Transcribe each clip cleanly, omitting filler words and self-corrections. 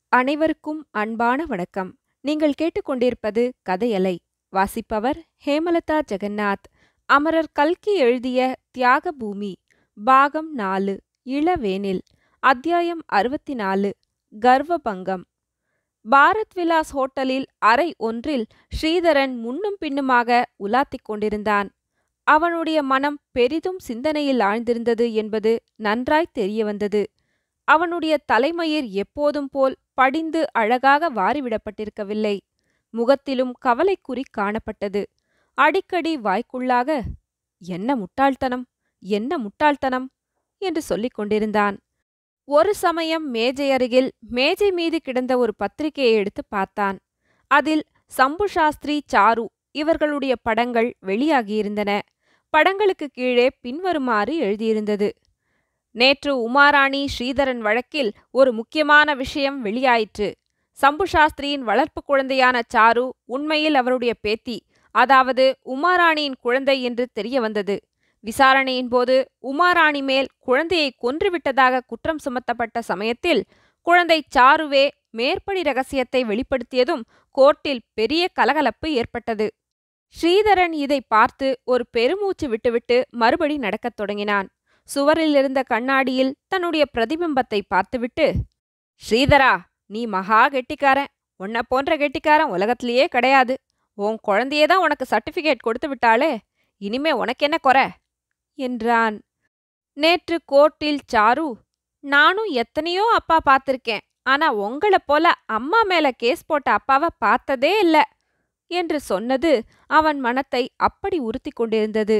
அனைவருக்கும் அன்பான வணக்கம். நீங்கள் கேட்டுக்கொண்டிருப்பது கதையலை. வாசிப்பவர் ஹேமலதா ஜெகநாத். அமரர் கல்கி எழுதிய தியாக பூமி, பாகம் 4, இளவேனில், அத்தியாயம் 64, கர்வ பங்கம். பாரத் விலாஸ் ஹோட்டலில் அறை ஒன்றில் ஸ்ரீதரன் முன்னும் பின்னுமாக உலாத்திக் கொண்டிருந்தான். அவனுடைய மனம் பெரிதும் சிந்தனையில் ஆழ்ந்திருந்தது என்பது நன்றாய் தெரிய வந்தது. அவனுடைய தலைமயிர் எப்போதும் போல் படிந்து அழகாக வாரிவிடப்பட்டிருக்கவில்லை. முகத்திலும் கவலைக்குறி காணப்பட்டது. அடிக்கடி வாய்க்குள்ளாக, என்ன முட்டாள்தனம், என்ன முட்டாள்தனம் என்று சொல்லிக் கொண்டிருந்தான். ஒரு சமயம் மேஜை அருகில் மேஜை மீது கிடந்த ஒரு பத்திரிகையை எடுத்து பார்த்தான். அதில் சம்பு சாஸ்திரி, சாரு இவர்களுடைய படங்கள் வெளியாகியிருந்தன. படங்களுக்கு கீழே பின்வருமாறு எழுதியிருந்தது: நேற்று உமாராணி ஸ்ரீதரன் வழக்கில் ஒரு முக்கியமான விஷயம் வெளியாயிற்று. சம்பு சாஸ்திரியின் வளர்ப்பு குழந்தையான சாரு உண்மையில் அவருடைய பேத்தி, அதாவது உமாராணியின் குழந்தை என்று தெரிய வந்தது. விசாரணையின் போது உமாராணி மேல் குழந்தையை கொன்றுவிட்டதாக குற்றம் சுமத்தப்பட்ட சமயத்தில் குழந்தை சாருவே மேற்படி ரகசியத்தை வெளிப்படுத்தியதும் கோர்ட்டில் பெரிய கலகலப்பு ஏற்பட்டது. ஸ்ரீதரன் இதை பார்த்து ஒரு பெருமூச்சு விட்டுவிட்டு மறுபடி நடக்கத் தொடங்கினான். சுவரில் இருந்த கண்ணாடியில் தன்னுடைய பிரதிபிம்பத்தை பார்த்துவிட்டு, ஸ்ரீதரா, நீ மகா கெட்டிக்காரன். உன்னை போன்ற கெட்டிக்காரன் உலகத்திலேயே கிடையாது. உன் குழந்தையே தான் உனக்கு சர்டிஃபிகேட் கொடுத்து விட்டாளே, இனிமே உனக்கென்ன குறை என்றான். நேற்று கோர்ட்டில் சாரு, நானும் எத்தனையோ அப்பா பார்த்திருக்கேன், ஆனா உங்களை போல அம்மா மேல கேஸ் போட்ட அப்பாவை பார்த்ததே இல்ல என்று சொன்னது அவன் மனத்தை அப்படி உறுத்தி கொண்டிருந்தது.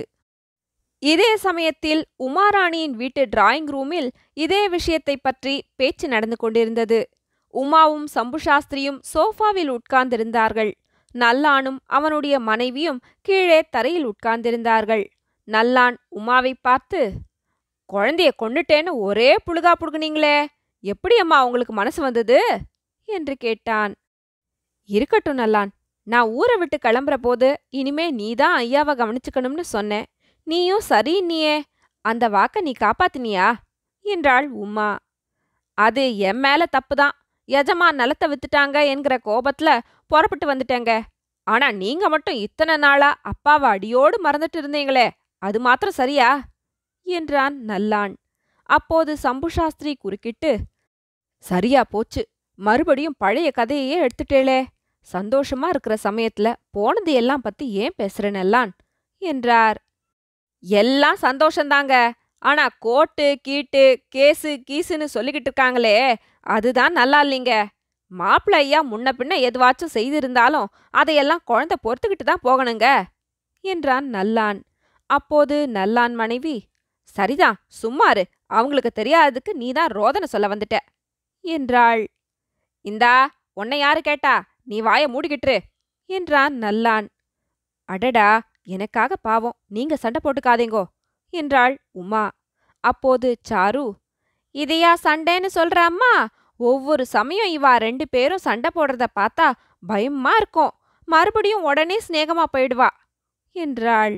இதே சமயத்தில் உமாராணியின் வீட்டு டிராயிங் ரூமில் இதே விஷயத்தை பற்றி பேச்சு நடந்து கொண்டிருந்தது. உமாவும் சம்பு சாஸ்திரியும் சோஃபாவில் உட்கார்ந்திருந்தார்கள். நல்லானும் அவனுடைய மனைவியும் கீழே தரையில் உட்கார்ந்திருந்தார்கள். நல்லான் உமாவை பார்த்து, குழந்தைய கொன்னுட்டேன்னு ஒரே புழுகா புடுங்குனீங்களே, எப்படி அம்மா உங்களுக்கு மனசு வந்தது என்று கேட்டான். இருக்கட்டும் நல்லான், நான் ஊரை விட்டு கிளம்புற போது இனிமே நீதான் ஐயாவை கவனிச்சுக்கணும்னு சொன்னேன். நீயும் சரின்னியே, அந்த வாக்க நீ காப்பாத்தினியா என்றாள் உமா. அது என் மேல தப்புதான். எஜமா நிலத்தை வித்துட்டாங்க என்கிற கோபத்துல புறப்பட்டு வந்துட்டேங்க. ஆனா நீங்க மட்டும் இத்தனை நாளா அப்பாவை அடியோடு மறந்துட்டு இருந்தீங்களே, அது மாத்திரம் சரியா என்றான் நல்லான். அப்போது சம்பு சாஸ்திரி குறுக்கிட்டு, சரியா போச்சு, மறுபடியும் பழைய கதையையே எடுத்துட்டேளே. சந்தோஷமா இருக்கிற சமயத்துல போனது எல்லாம் பத்தி ஏன் பேசுற நல்லான் என்றார். எல்லாம் சந்தோஷந்தாங்க, ஆனா கோட்டு கீட்டு கேஸு கீசுன்னு சொல்லிக்கிட்டு இருக்காங்களே, அதுதான் நல்லா இல்லைங்க. மாப்பிள்ளை ஐயா முன்ன பின்ன எதுவாச்சும் செய்திருந்தாலும் அதையெல்லாம் குழந்தை பொறுத்துக்கிட்டு தான் போகணுங்க என்றான் நல்லான். அப்போது நல்லான் மனைவி, சரிதான், சும்மாரு, அவங்களுக்கு தெரியாததுக்கு நீதான் ரோதனை சொல்ல வந்துட்ட என்றாள். இந்தா, உன்னை யாரு கேட்டா, நீ வாய மூடிக்கிட்டுரு என்றான் நல்லான். அடடா, எனக்காக பாவம், நீங்க சண்டை போட்டுக்காதீங்கோ என்றாள் உமா. அப்போது சாரு, இதையா சண்டைன்னு சொல்ற அம்மா? ஒவ்வொரு சமயம் இவா 2 பேரும் சண்டை போடுறத பார்த்தா பயமா இருக்கும். மறுபடியும் உடனே சிநேகமா போயிடுவா என்றாள்.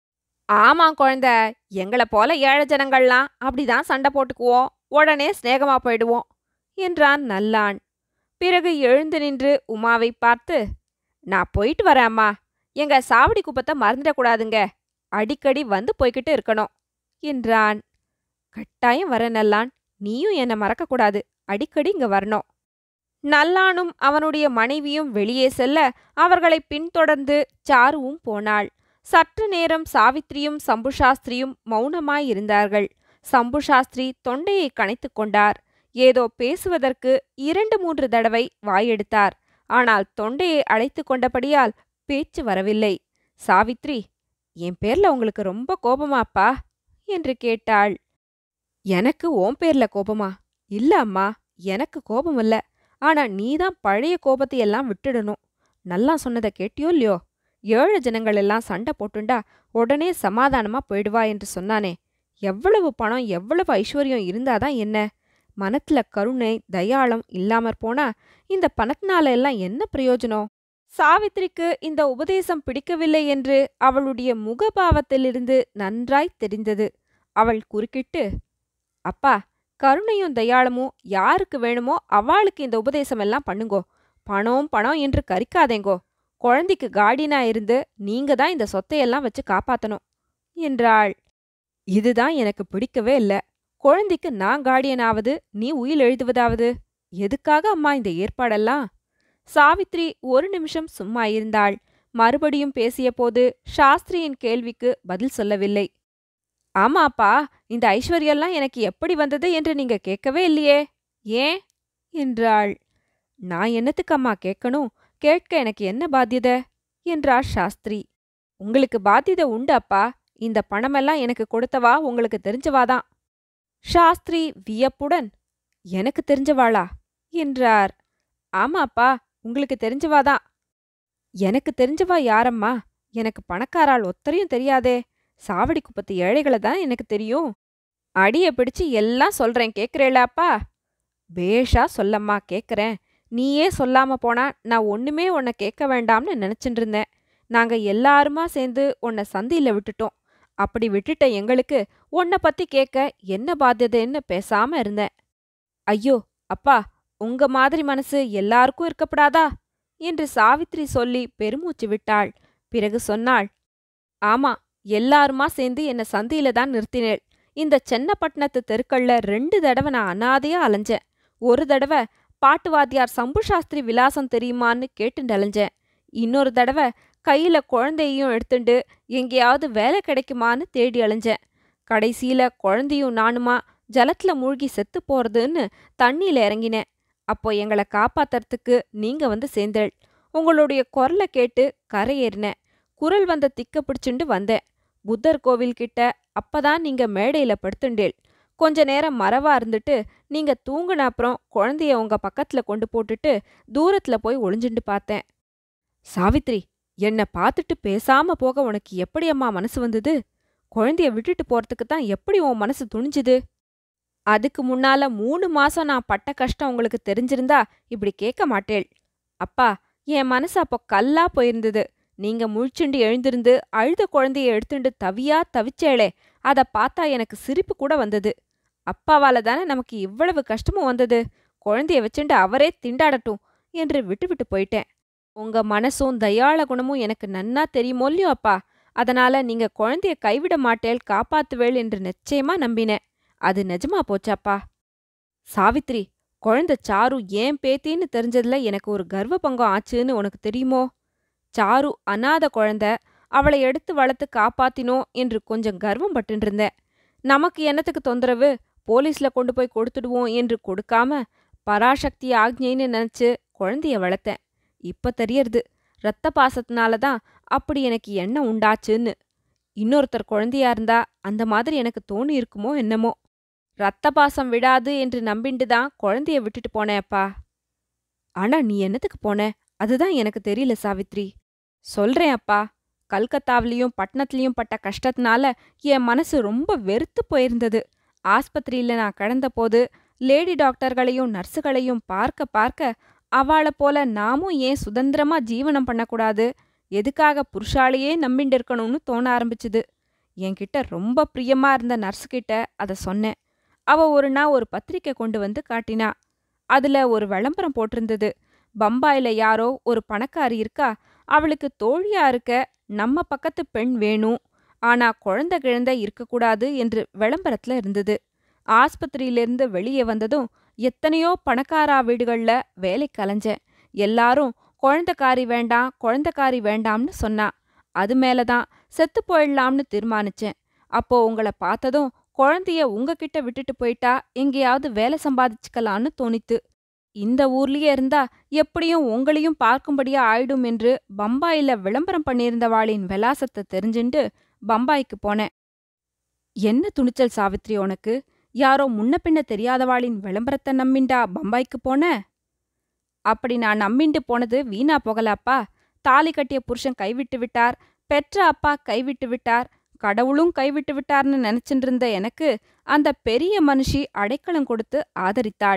ஆமா குழந்தை, எங்களை போல ஏழை ஜனங்கள்லாம் அப்படிதான் சண்டை போட்டுக்குவோம், உடனே சிநேகமா போயிடுவோம் என்றான் நல்லான். பிறகு எழுந்து நின்று உமாவை பார்த்து, நான் போயிட்டு வரேன் அம்மா. எங்க சாவடி குப்பத்தை மறந்துடக்கூடாதுங்க. அடிக்கடி வந்து போய்கிட்டு இருக்கணும் என்றான். கட்டாயம் வர நல்லான், நீயும் என்னை மறக்கக்கூடாது, அடிக்கடி இங்க வரணும். நல்லானும் அவனுடைய மனைவியும் வெளியே செல்ல அவர்களை பின்தொடர்ந்து சாருவும் போனாள். சற்று நேரம் சாவித்திரியும் சம்பு சாஸ்திரியும் மௌனமாயிருந்தார்கள். சம்பு சாஸ்திரி தொண்டையை கனைத்து கொண்டார். ஏதோ பேசுவதற்கு 2-3 தடவை வாயெடுத்தார். ஆனால் தொண்டையை அடைத்து கொண்டபடியால் பேச்சு வரவில்லை. சாவித்ரி, என் பேர்ல உங்களுக்கு ரொம்ப கோபமாப்பா என்று கேட்டாள். எனக்கு உன் பேர்ல கோபமா? இல்ல அம்மா, எனக்கு கோபம் இல்ல. ஆனா நீதான் பழைய கோபத்தையெல்லாம் விட்டுடணும். நல்லா சொன்னதை கேட்டியோ இல்லையோ? ஏழு ஜனங்கள் எல்லாம் சண்டை போட்டுண்டா உடனே சமாதானமா போயிடுவா என்று சொன்னானே. எவ்வளவு பணம், எவ்வளவு ஐஸ்வர்யம் இருந்தாதான் என்ன? மனத்துல கருணை தயாளம் இல்லாமற் போனா இந்த பணத்தினால எல்லாம் என்ன பிரயோஜனம்? சாவித்திரிக்கு இந்த உபதேசம் பிடிக்கவில்லை என்று அவளுடைய முகபாவத்திலிருந்து நன்றாய் தெரிந்தது. அவள் குறுக்கிட்டு, அப்பா, கருணையும் தயாளமும் யாருக்கு வேணுமோ அவளுக்கு இந்த உபதேசம் எல்லாம் பண்ணுங்கோ. பணம் பணம் என்று கரிக்காதேங்கோ. குழந்தைக்கு கார்டியனா இருந்து நீங்க தான் இந்த சொத்தையெல்லாம் வச்சு காப்பாத்தணும் என்றாள். இதுதான் எனக்கு பிடிக்கவே இல்ல. குழந்தைக்கு நான் கார்டியனாவது, நீ உயில் எழுதுவதாவது? எதுக்காக அம்மா இந்த ஏற்பாடெல்லாம்? சாவித்ரி ஒரு நிமிஷம் சும்மா இருந்தாள். மறுபடியும் பேசியபோது சாஸ்திரியின் கேள்விக்கு பதில் சொல்லவில்லை. ஆமாப்பா, இந்த ஐஸ்வர்யெல்லாம் எனக்கு எப்படி வந்தது என்று நீங்க கேட்கவே இல்லையே, ஏன் என்றாள். நான் என்னத்துக்கம்மா கேட்கணும்? கேட்க எனக்கு என்ன பாத்தியதை என்றார் சாஸ்திரி. உங்களுக்கு பாத்தியதை உண்டு அப்பா. இந்த பணமெல்லாம் எனக்கு கொடுத்தவா உங்களுக்கு தெரிஞ்சவாதான். சாஸ்திரி வியப்புடன், எனக்கு தெரிஞ்சவாளா என்றார். ஆமாப்பா, உங்களுக்கு தெரிஞ்சவாதான். எனக்கு தெரிஞ்சவா யாரம்மா? எனக்கு பணக்காரால் ஒத்தரையும் தெரியாதே. சாவடி குப்பத்து ஏழைகளை தான் எனக்கு தெரியும். அடிய பிடிச்சு எல்லாம் சொல்றேன், கேக்குறேளாப்பா? பேஷா சொல்லம்மா, கேக்குறேன். நீயே சொல்லாம போனா நான் ஒண்ணுமே உன்னை கேட்க வேண்டாம்னு நினைச்சுட்டு இருந்தேன். நாங்க எல்லாருமா சேர்ந்து உன்னை சந்தியில விட்டுட்டோம். அப்படி விட்டுட்ட எங்களுக்கு உன்னை பத்தி கேட்க என்ன பாத்தியதைன்னு பேசாம இருந்தேன். ஐயோ அப்பா, உங்க மாதிரி மனசு எல்லாருக்கும் இருக்கப்படாதா என்று சாவித்ரி சொல்லி பெருமூச்சு விட்டாள். பிறகு சொன்னாள், ஆமா, எல்லாருமா சேர்ந்து என்ன சந்தியில தான் நிறுத்தினேள். இந்த சென்னப்பட்டினத்து தெருக்கள்ல 2 தடவை நான் அனாதையா அலைஞ்சேன். ஒரு தடவை பாட்டு வாத்தியார் சம்பு சாஸ்திரி விலாசம் தெரியுமான்னு கேட்டுண்டு அலைஞ்சேன். இன்னொரு தடவை கையில குழந்தையையும் எடுத்துண்டு எங்கேயாவது வேலை கிடைக்குமான்னு தேடி அலைஞ்சேன். கடைசியில குழந்தையும் நானுமா ஜலத்துல மூழ்கி செத்து போறதுன்னு தண்ணியில இறங்கினேன். அப்போ எங்களை காப்பாத்துறதுக்கு நீங்க வந்து சேர்ந்தேள். உங்களுடைய குரலை கேட்டு கரையேறினேன். குரல் வந்த திக்க பிடிச்சுண்டு வந்தேன். புத்தர் கோவில் கிட்ட அப்பதான் நீங்க மேடையில படுத்துண்டேள். கொஞ்ச நேரம் மறவா இருந்துட்டு நீங்க தூங்குன அப்புறம் குழந்தைய உங்க பக்கத்துல கொண்டு போட்டுட்டு தூரத்துல போய் ஒளிஞ்சுண்டு பார்த்தேன். சாவித்ரி, என்னை பார்த்துட்டு பேசாம போக உனக்கு எப்படி அம்மா மனசு வந்தது? குழந்தைய விட்டுட்டு போறதுக்கு தான் எப்படி உன் மனசு துணிஞ்சுது? அதுக்கு முன்னால 3 மாசம் நான் பட்ட கஷ்டம் உங்களுக்கு தெரிஞ்சிருந்தா இப்படி கேட்க மாட்டேள். அப்பா, என் மனசு அப்போ கல்லா போயிருந்தது. நீங்க முழிச்சுண்டு எழுந்திருந்து அழுத குழந்தைய எடுத்துண்டு தவியா தவிச்சேளே, அத பார்த்தா எனக்கு சிரிப்பு கூட வந்தது. அப்பாவால தானே நமக்கு இவ்வளவு கஷ்டமும் வந்தது. குழந்தைய வச்சுண்டு அவரே திண்டாடட்டும் என்று விட்டு போயிட்டேன். உங்க மனசும் தயாள குணமும் எனக்கு நன்னா தெரியுமோ இல்லையோ அப்பா. அதனால நீங்க குழந்தைய கைவிட மாட்டேள், காப்பாத்துவேள் என்று நிச்சயமா நம்பினேன். அது நிஜமா போச்சாப்பா? சாவித்ரி, குழந்தை சாரு ஏன் பேத்தின்னு தெரிஞ்சதுல எனக்கு ஒரு கர்வ பங்கம் ஆச்சுன்னு உனக்கு தெரியுமோ? சாரு அனாத குழந்தை, அவளை எடுத்து வளர்த்து காப்பாத்தினோம் என்று கொஞ்சம் கர்வம் பட்டுருந்தேன். நமக்கு என்னத்துக்கு தொந்தரவு, போலீஸ்ல கொண்டு போய் கொடுத்துடுவோம் என்று கொடுக்காம பராசக்தி ஆக்ஞைன்னு நினைச்சு குழந்தைய வளர்த்தேன். இப்ப தெரியறது, ரத்த பாசத்தினாலதான் அப்படி எனக்கு எண்ணம் உண்டாச்சுன்னு. இன்னொருத்தர் குழந்தையா இருந்தா அந்த மாதிரி எனக்கு தோணி இருக்குமோ என்னமோ. ரத்த பாசம் விடாது என்று நம்பிண்டுதான் குழந்தைய விட்டுட்டு போனேப்பா. ஆனா நீ என்னத்துக்கு போன? அதுதான் எனக்கு தெரியல சாவித்ரி. சொல்றேன் அப்பா. கல்கத்தாவிலையும் பட்டணத்திலையும் பட்ட கஷ்டத்தினால என் மனசு ரொம்ப வெறுத்து போயிருந்தது. ஆஸ்பத்திரியில நான் கிடந்த போது லேடி டாக்டர்களையும் நர்ஸுகளையும் பார்க்க அவளை போல நாமும் ஏன் சுதந்திரமா ஜீவனம் பண்ணக்கூடாது, எதுக்காக புருஷாலையே நம்பிண்டு இருக்கணும்னு தோண ஆரம்பிச்சுது. என்கிட்ட ரொம்ப பிரியமா இருந்த நர்ஸுகிட்ட அதை சொன்னேன். அவ ஒரு நாள் ஒரு பத்திரிக்கை கொண்டு வந்து காட்டினா. அதுல ஒரு விளம்பரம் போட்டிருந்தது. பம்பாயில யாரோ ஒரு பணக்காரி இருக்கா, அவளுக்கு தோழியா இருக்க நம்ம பக்கத்து பெண் வேணும், ஆனா குழந்தை கிழந்தை இருக்கக்கூடாது என்று விளம்பரத்துல இருந்தது. ஆஸ்பத்திரியிலிருந்து வெளியே வந்ததும் எத்தனையோ பணக்காரா வீடுகள்ல வேலை கலைஞ்சேன். எல்லாரும் குழந்தைக்காரி வேண்டாம்னு சொன்னா. அது மேலதான் செத்து போயிடலாம்னு தீர்மானிச்சேன். அப்போ உங்களை பார்த்ததும் குழந்தைய உங்ககிட்ட விட்டுட்டு போயிட்டா எங்கேயாவது வேலை சம்பாதிச்சுக்கலான்னு தோணித்து. இந்த ஊர்லயே இருந்தா எப்படியும் உங்களையும் பார்க்கும்படியா ஆயிடும் என்று பம்பாயில விளம்பரம் பண்ணியிருந்தவாளின் விலாசத்தை தெரிஞ்சுண்டு பம்பாய்க்கு போனேன். என்ன துணிச்சல் சாவித்ரி உனக்கு? யாரோ முன்ன பின்ன தெரியாதவாளின் விளம்பரத்தை நம்பிண்டா பம்பாய்க்கு போன? அப்படி நான் நம்பிண்டு போனது வீணா போகலாப்பா. தாலி கட்டிய புருஷன் கைவிட்டு விட்டார், பெற்ற அப்பா கைவிட்டு விட்டார், கடவுளும் கைவிட்டு விட்டார்னு நினைச்சுட்டு இருந்த எனக்கு அந்த பெரிய மனுஷி அடைக்கலம் கொடுத்து ஆதரித்தாள்.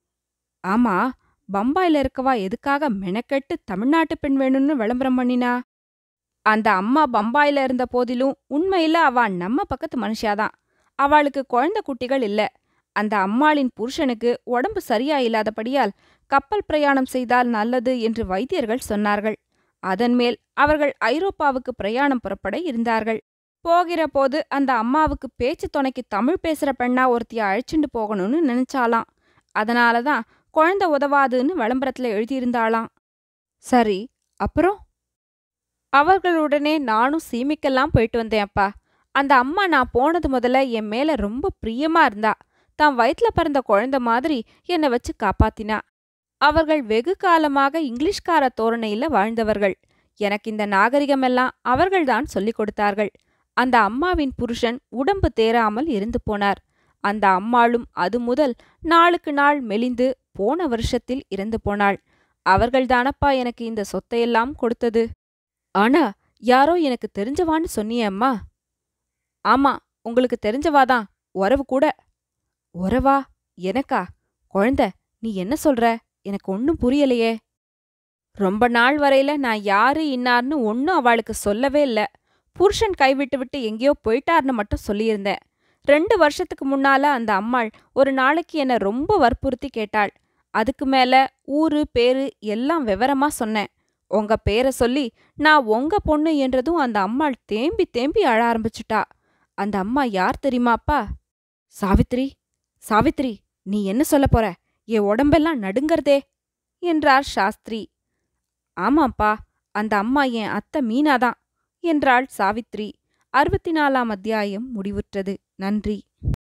ஆமா, பம்பாயில இருக்கவா எதுக்காக மெனக்கெட்டு தமிழ்நாட்டு பெண் வேணும்னு விளம்பரம் பண்ணினா? அந்த அம்மா பம்பாயில இருந்த போதிலும் உண்மையில அவ நம்ம பக்கத்து மனுஷியாதான். அவளுக்கு குழந்தை குட்டிகள் இல்ல. அந்த அம்மாளின் புருஷனுக்கு உடம்பு சரியா இல்லாதபடியால் கப்பல் பிரயாணம் செய்தால் நல்லது என்று வைத்தியர்கள் சொன்னார்கள். அதன் மேல் அவர்கள் ஐரோப்பாவுக்கு பிரயாணம் புறப்பட இருந்தார்கள். போகிற போது அந்த அம்மாவுக்கு பேச்சு துணைக்கு தமிழ் பேசுற பெண்ணா ஒருத்திய அழைச்சிண்டு போகணும்னு நினைச்சாலாம். அதனாலதான் குழந்தை உதவாதுன்னு விளம்பரத்துல எழுதியிருந்தாளாம். சரி, அப்புறம்? அவர்களுடனே நானும் சீமைக்கெல்லாம் போயிட்டு வந்தேன் அப்பா. அந்த அம்மா நான் போனது முதல்ல என் மேல ரொம்ப பிரியமா இருந்தா. தான் வயிற்றுல பிறந்த குழந்தை மாதிரி என்னை வச்சு காப்பாத்தினா. அவர்கள் வெகு காலமாக இங்கிலீஷ்கார தோரணையில வாழ்ந்தவர்கள். எனக்கு இந்த நாகரிகமெல்லாம் அவர்கள்தான் சொல்லிக் கொடுத்தார்கள். அந்த அம்மாவின் புருஷன் உடம்பு தேராமல் இருந்து போனார். அந்த அம்மாளும் அது முதல் நாளுக்கு நாள் மெலிந்து போன வருஷத்தில் இறந்து போனாள். அவர்கள்தானப்பா எனக்கு இந்த சொத்தையெல்லாம் கொடுத்தது. ஆனா யாரோ எனக்கு தெரிஞ்சவான்னு சொன்னியே அம்மா. ஆமா, உங்களுக்கு தெரிஞ்சவாதான். உறவு கூட. உறவா? எனக்கா? குழந்தை, நீ என்ன சொல்ற? எனக்கு ஒன்னும் புரியலையே. ரொம்ப நாள் வரையில நான் யாரு இன்னார்னு ஒன்னும் அவளுக்கு சொல்லவே இல்ல. புருஷன் கைவிட்டு விட்டு எங்கேயோ போயிட்டார்னு மட்டும் சொல்லியிருந்தேன். 2 வருஷத்துக்கு முன்னால அந்த அம்மாள் ஒரு நாளைக்கு என்ன ரொம்ப வற்புறுத்தி கேட்டாள். அதுக்கு மேல ஊரு பேரு எல்லாம் விவரமா சொன்னேன். உங்க பேரை சொல்லி நான் உங்க பொண்ணு என்றதும் அந்த அம்மாள் தேம்பி தேம்பி அழ ஆரம்பிச்சுட்டா. அந்த அம்மா யார் தெரியுமாப்பா? சாவித்ரி, சாவித்ரி, நீ என்ன சொல்ல போற? என் உடம்பெல்லாம் நடுங்கறதே என்றார் சாஸ்திரி. ஆமாப்பா, அந்த அம்மா என் அத்தை மீனாதான் என்றாள் சாவித்ரி. 64ஆம் அத்தியாயம் முடிவுற்றது. நன்றி.